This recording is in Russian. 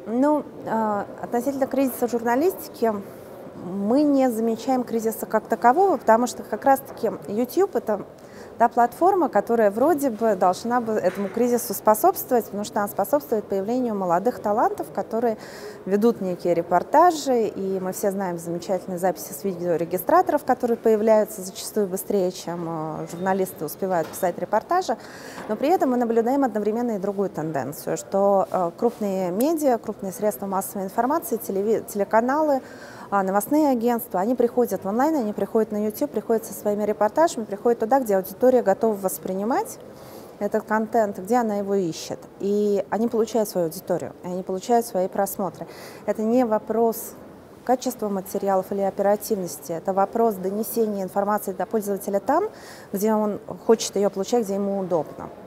Ну, относительно кризиса журналистики мы не замечаем кризиса как такового, потому что как раз-таки YouTube — это та платформа, которая вроде бы должна бы этому кризису способствовать, потому что она способствует появлению молодых талантов, которые ведут некие репортажи, и мы все знаем замечательные записи с видеорегистраторов, которые появляются зачастую быстрее, чем журналисты успевают писать репортажи, но при этом мы наблюдаем одновременно и другую тенденцию, что крупные медиа, крупные средства массовой информации, телеканалы, новостные агентства, они приходят в онлайн, они приходят на YouTube, приходят со своими репортажами, приходят туда, где аудитория готова воспринимать этот контент, где она его ищет. И они получают свою аудиторию, они получают свои просмотры. Это не вопрос качества материалов или оперативности, это вопрос донесения информации до пользователя там, где он хочет ее получать, где ему удобно.